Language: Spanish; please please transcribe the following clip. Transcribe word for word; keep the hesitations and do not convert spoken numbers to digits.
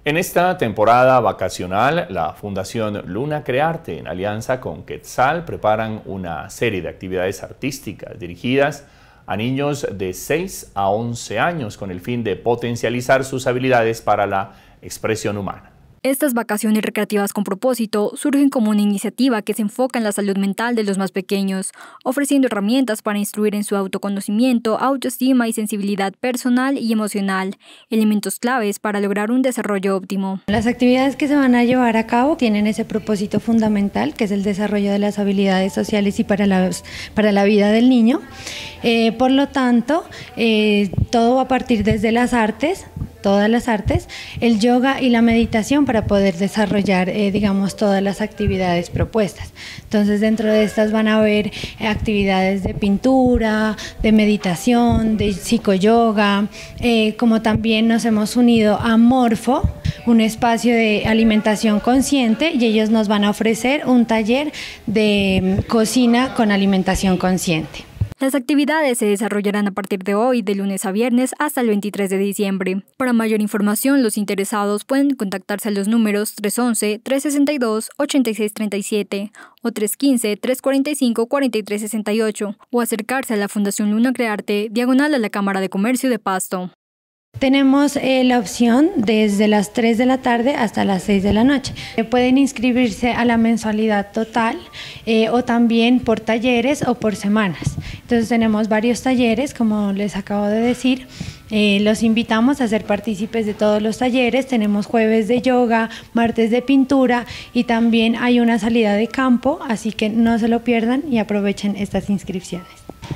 En esta temporada vacacional, la Fundación Luna Crearte, en alianza con Quetzal, preparan una serie de actividades artísticas dirigidas a niños de seis a once años con el fin de potencializar sus habilidades para la expresión humana. Estas vacaciones recreativas con propósito surgen como una iniciativa que se enfoca en la salud mental de los más pequeños, ofreciendo herramientas para instruir en su autoconocimiento, autoestima y sensibilidad personal y emocional, elementos claves para lograr un desarrollo óptimo. Las actividades que se van a llevar a cabo tienen ese propósito fundamental, que es el desarrollo de las habilidades sociales y para la, para la vida del niño. Eh, por lo tanto, eh, todo va a partir desde las artes, todas las artes, el yoga y la meditación para poder desarrollar, eh, digamos, todas las actividades propuestas. Entonces, dentro de estas van a haber actividades de pintura, de meditación, de psicoyoga, eh, como también nos hemos unido a Morfo, un espacio de alimentación consciente, y ellos nos van a ofrecer un taller de cocina con alimentación consciente. Las actividades se desarrollarán a partir de hoy, de lunes a viernes, hasta el veintitrés de diciembre. Para mayor información, los interesados pueden contactarse a los números tres once, tres sesenta y dos, ochenta y seis treinta y siete o tres quince, tres cuarenta y cinco, cuarenta y tres sesenta y ocho o acercarse a la Fundación Luna Crearte, diagonal a la Cámara de Comercio de Pasto. Tenemos eh, la opción desde las tres de la tarde hasta las seis de la noche. Eh, pueden inscribirse a la mensualidad total eh, o también por talleres o por semanas. Entonces tenemos varios talleres, como les acabo de decir. Eh, los invitamos a ser partícipes de todos los talleres. Tenemos jueves de yoga, martes de pintura y también hay una salida de campo, así que no se lo pierdan y aprovechen estas inscripciones.